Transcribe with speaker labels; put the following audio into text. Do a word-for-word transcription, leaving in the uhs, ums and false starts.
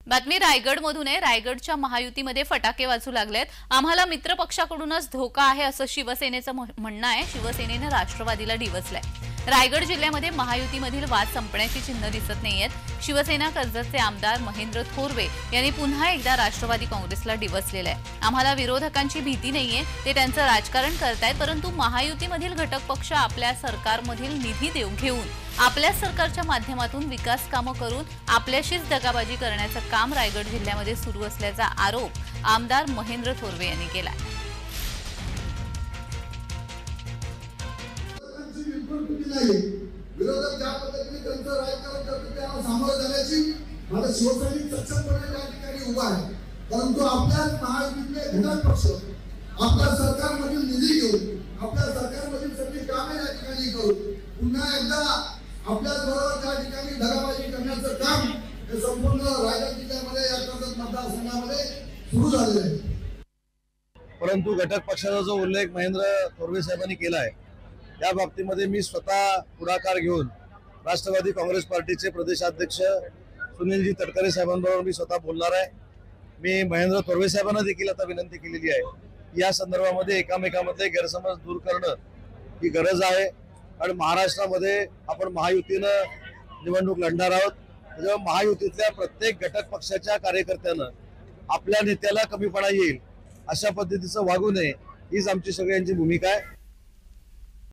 Speaker 1: बातमी रायगडमधून आहे। रायगडच्या महायुतीमध्ये फटाके वाजू लागलेत। आम्हाला मित्रपक्षाकडूनच धोका आहे असं शिवसेनेचं म्हणणं आहे। शिवसेनेने राष्ट्रवादीला डिवचलंय। रायगड जिल्ह्यामध्ये महायुतीमधील वाद संपण्याची चिन्ह दिसत नाहीयेत। शिवसेना कर्जतचे आमदार महेंद्र थोरवे यांनी पुन्हा एकदा राष्ट्रवादी काँग्रेसला डिवचलेलं आहे। आम्हाला विरोधकांची भीती नाहीये, ते त्यांचं राजकारण करतायत, परंतु महायुतीमधील घटक पक्ष आपल्या सरकारमधील निधी देऊ घेऊन आपल्या सरकारच्या माध्यमातून विकास कामं करून आपल्याशीच दगाबाजी करण्याचं काम रायगड जिल्ह्यामध्ये सुरू असल्याचा आरोप आमदार महेंद्र थोरवे यांनी केला।
Speaker 2: विरोधक ज्या पद्धतीने त्यांचं राजकारण करतात त्याला सामोरं जाण्याची माझा शिवसैनिक सक्षमपणे त्या ठिकाणी उभा आहे। परंतु आपल्या महायुतीतले घटक पक्ष आपल्या सरकारमधील निधी घेऊन आपल्या सरकारमधील सगळी कामे या ठिकाणी करून पुन्हा एकदा आपल्या बरोबर त्या ठिकाणी दगाबाजी करण्याचं काम हे संपूर्ण रायगड जिल्ह्यामध्ये या कर्जत मतदारसंघामध्ये सुरू झालेलं आहे।
Speaker 3: परंतु घटक पक्षाचा जो उल्लेख महेंद्र थोरवे साहेबांनी केला आहे त्या बाबतीमध्ये मी स्वतः पुढाकार घेऊन राष्ट्रवादी काँग्रेस पार्टीचे प्रदेशाध्यक्ष सुनीलजी तटकरे साहेबांबरोबर मी स्वतः बोलणार आहे। मी महेंद्र थोरवे साहेबांना देखील आता विनंती केलेली आहे या संदर्भामध्ये एकामेकांमधले गैरसमज दूर करणं ही गरज आहे। आणि महाराष्ट्रामध्ये आपण महायुतीनं निवडणूक लढणार आहोत, त्याच्यामुळे महायुतीतल्या प्रत्येक घटक पक्षाच्या कार्यकर्त्यानं आपल्या नेत्याला कमीपणा येईल अशा पद्धतीचं वागू नये हीच आमची सगळ्यांची भूमिका आहे।